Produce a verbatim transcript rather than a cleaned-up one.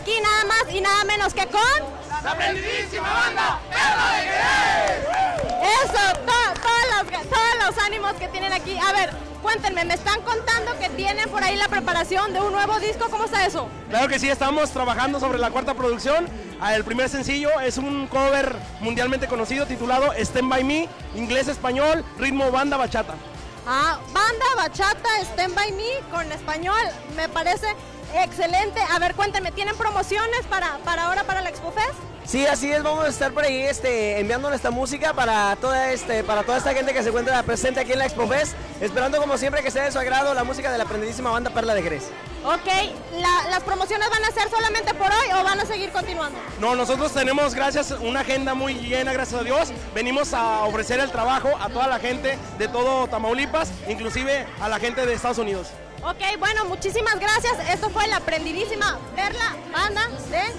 aquí nada más y nada menos que con... ¡La Aprendidísima Banda Perla de Jerez! Eso, to, todos, los, todos los ánimos que tienen aquí. A ver, cuéntenme, me están contando que tienen por ahí la preparación de un nuevo disco, ¿cómo está eso? Claro que sí, estamos trabajando sobre la cuarta producción. El primer sencillo es un cover mundialmente conocido titulado Stand By Me, inglés-español, ritmo banda bachata. Ah, banda bachata, Stand By Me, con español, me parece excelente. A ver, cuéntenme, ¿tienen promociones para, para ahora, para la Expo Fest? Sí, así es, vamos a estar por ahí este, enviando nuestra música para toda, este, para toda esta gente que se encuentra presente aquí en la Expo Fest, esperando como siempre que sea de su agrado la música de la Aprendidísima Banda Perla de Jerez. Ok, la, ¿las promociones van a ser solamente por hoy o van a seguir continuando? No, nosotros tenemos, gracias, una agenda muy llena, gracias a Dios. Venimos a ofrecer el trabajo a toda la gente de todo Tamaulipas, inclusive a la gente de Estados Unidos. Ok, bueno, muchísimas gracias. Esto fue la Aprendidísima Perla Banda de